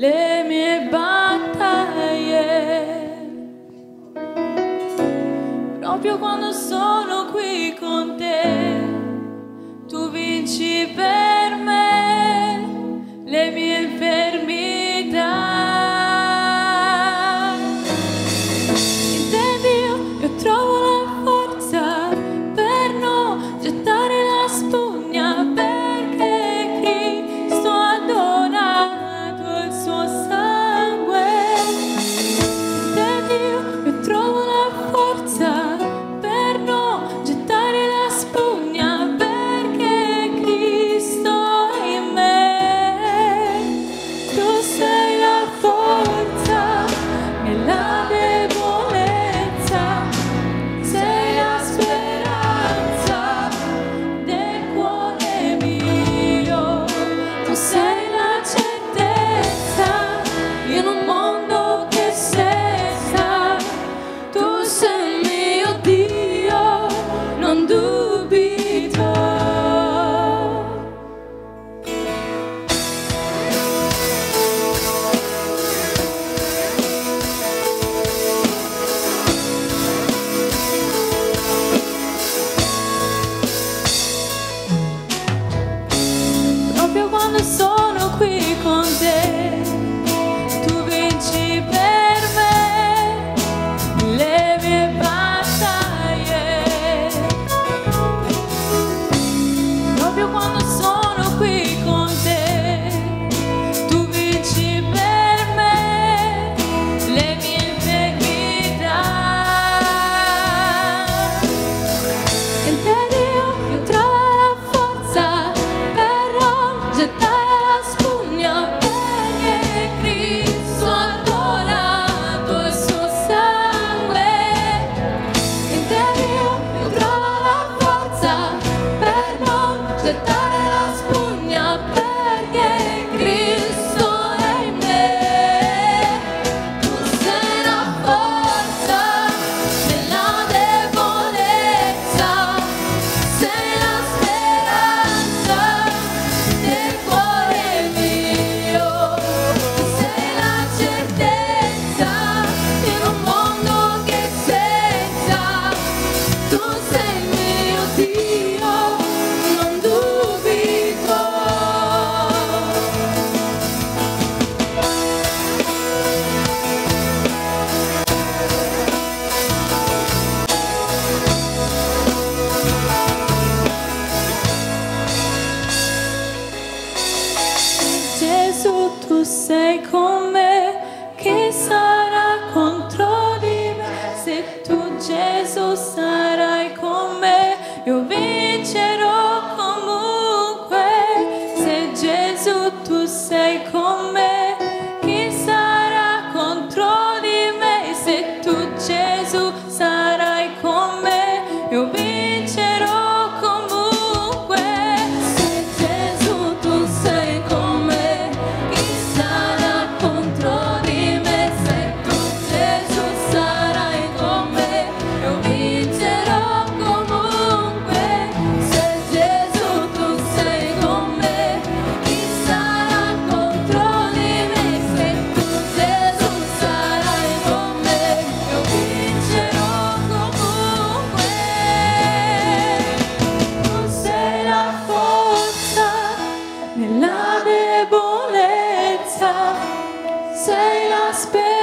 le mie battaglie. Proprio quando sono qui con te, tu vinci per me le mie infermità. In te, Dio, io trovo la forza per non gettare la spugna, perché Cristo ha donato il suo sangue. In te, Dio, io trovo la forza per non gettare la spugna, perché Cristo è in me. Tu sei la forza nella debolezza, sei la speranza del cuore mio. Tu sei la certezza in un mondo che cessa. Tu sei mio Dio, non dubito. Proprio quando sono qui con te, tu vinci per me le mie battaglie. Proprio quando sono qui con te, tu vinci per me le mie infermità. In te, Dio, io trovo la forza per non gettare la spugna, perché Cristo ha donato il suo sangue. In te, Dio, io trovo la forza per non gettare la spugna, perché Cristo è in me. Tu sei la forza nella debolezza, sei la speranza del cuore mio. Tu sei la certezza in un mondo che cessa. Tu sei mio Dio, non dubito. Gesù, tu sei con me, chi sarà contro di me? Se tu, Gesù, sarai con me, io vincerò comunque. Se Gesù, tu sei con me, chi sarà contro di me? Se tu, Gesù, sarai con me, io vincerò comunque. Se Gesù, tu sei con me, chi sarà contro di me? Se tu, Gesù, sarai con me, io vincerò comunque. Se Gesù, tu sei con me, chi sarà contro di me? Se tu, Gesù, sarai con me, io vincerò comunque. Tu sei la forza nella debolezza, sei la speranza